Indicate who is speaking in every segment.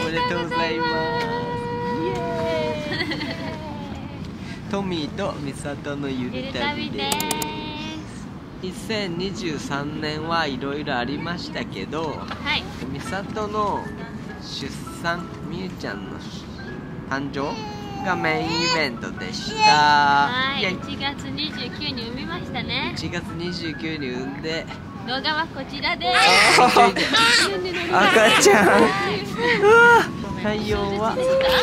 Speaker 1: めでとうございます。トミーとミサトのゆる旅です。2023年はいろいろありましたけど、はい、ミサトの出産、みゆちゃんの誕生がメインイベントでした。
Speaker 2: はい、1月29に産みましたね。
Speaker 1: 1月29に産んで、
Speaker 2: 動画はこちらです。
Speaker 1: 赤ちゃん。太陽は。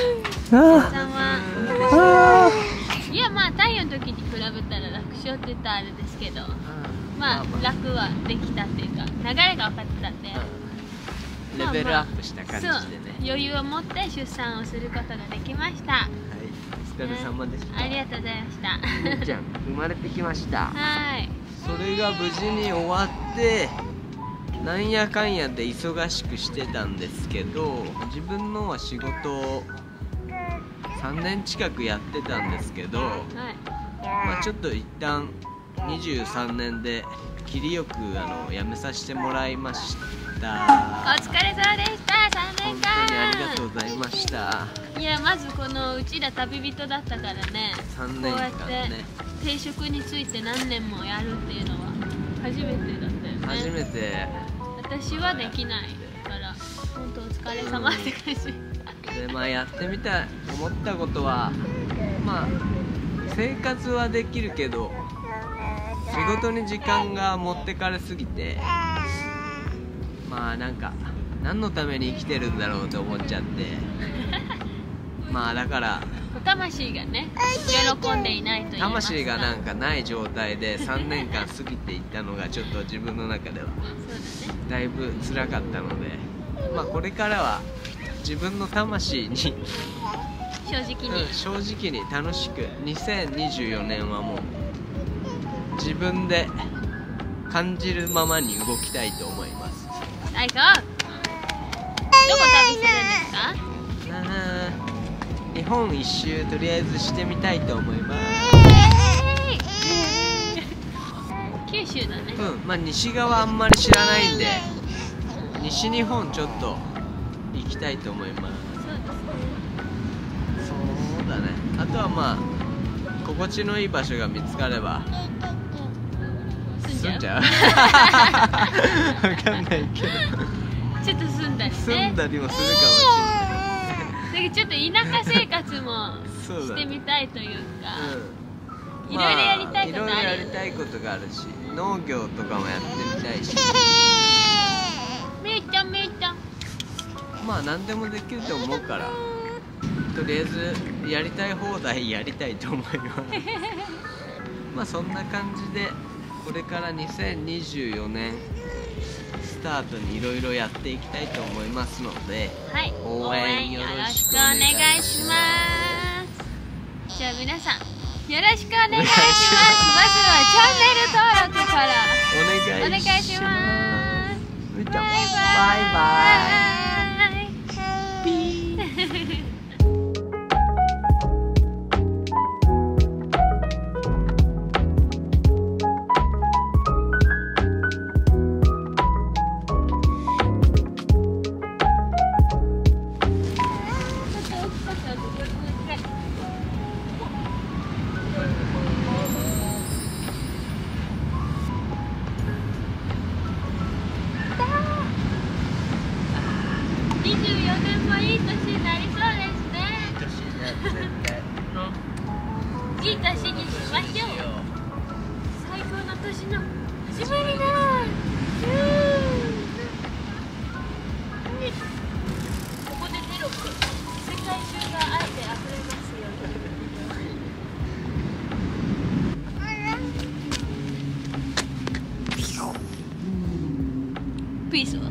Speaker 2: いや、まあ太陽の時に比べたら楽勝って言ったらあれですけど、まあ楽はできたっていうか、流れが分かってたんで、
Speaker 1: レベルアップした感じでね、
Speaker 2: 余裕を持って出産をすることができました。はい、
Speaker 1: お疲れ様でした。
Speaker 2: ありがとうございました。
Speaker 1: みゆちゃん生まれてきました。
Speaker 2: はい。
Speaker 1: それが無事に終わって、なんやかんやで忙しくしてたんですけど、自分のは仕事を3年近くやってたんですけど、はい、まあちょっと一旦23年で切りよく辞めさせてもらいました。
Speaker 2: お疲れ様でした。3年間
Speaker 1: 本当にありがとうございました。
Speaker 2: いや、まずこのうちら旅人だったからね、
Speaker 1: 3年間ね、
Speaker 2: こうやって定職について何年もやるっていうのは初めてだったよね。
Speaker 1: 初めて。
Speaker 2: 私はできないから本当お疲れ様って感じ。
Speaker 1: で、まあやってみたい思ったことは、まあ生活はできるけど仕事に時間が持ってかれすぎて、まあなんか何のために生きてるんだろうと思っちゃってまあだから
Speaker 2: 魂がね喜んでいないというか、
Speaker 1: 魂がなんかない状態で3年間過ぎていったのがちょっと自分の中ではだいぶ辛かったので、まあこれからは自分の魂に正直に楽しく、2024年はもう自分で感じるままに動きたいと思います。
Speaker 2: 最高。どこ旅するんですか？
Speaker 1: 日本一周とりあえずしてみたいと思います。
Speaker 2: 九州だね。
Speaker 1: まあ西側あんまり知らないんで、西日本ちょっと行きたいと思います。そうだね。あとはまあ心地のいい場所が見つかれば住んじゃう。わかんないけど。
Speaker 2: ちょっと住んだりね。
Speaker 1: 住んだりもするかもしれない。
Speaker 2: だけどちょっと田舎生活もしてみたいというか、いろいろやりたいことある。いろいろやりたいことがあるし、農業とかもやってみたいし。めいちゃん。まあ何でもできると思うから、とりあえずやりたい放題やりたいと思います。まあそんな感じでこれから2024年スタートにいろいろやっていきたいと思いますので、はい、応援よろしくお願いします。 じゃあ皆さんよろしくお願いします。まずはチャンネル登録からお願いします。
Speaker 1: バイバイ。
Speaker 2: 24年もいい年になりそうですね。いい年にしましょう。最高の年の始まりだ。ここでテロップ、世界中が愛で溢れますように。ピースは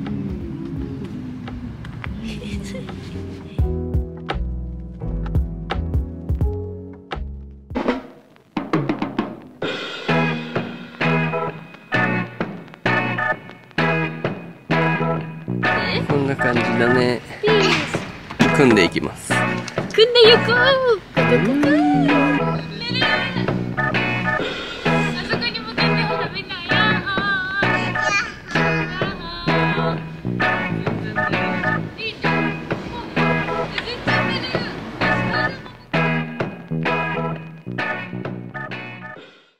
Speaker 1: こんな感じだね。組んでいきます。
Speaker 2: 組んでいこう。